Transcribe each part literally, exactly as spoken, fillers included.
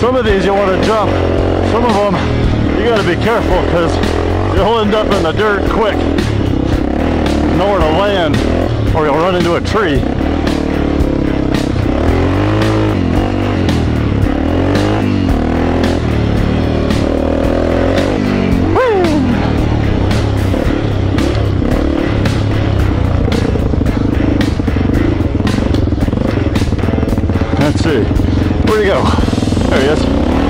Some of these you want to jump. Some of them you got to be careful because you'll end up in the dirt quick. Nowhere to land or you'll run into a tree. Let's see. Where'd he go? There he is.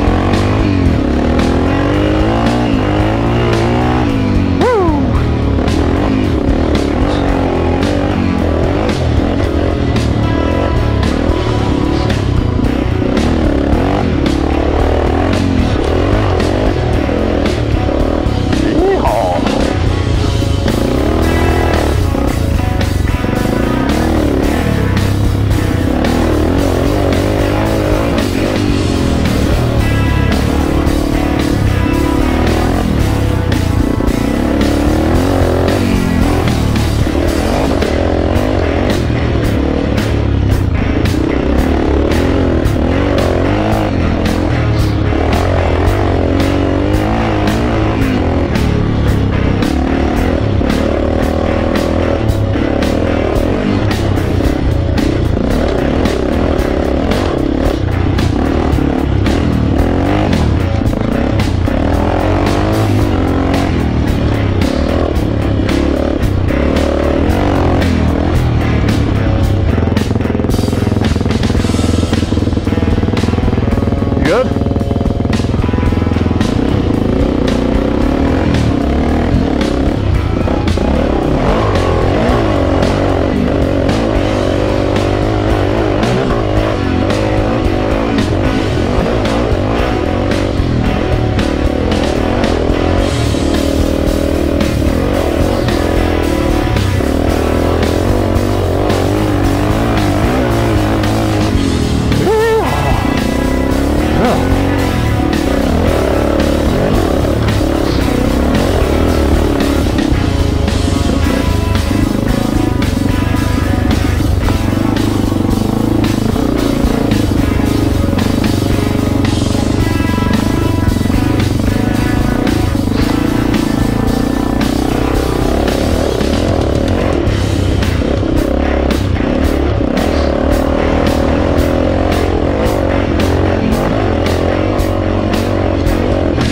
Good?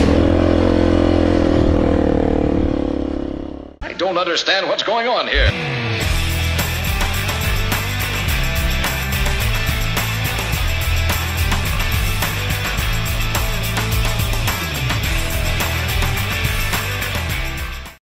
Don't understand what's going on here.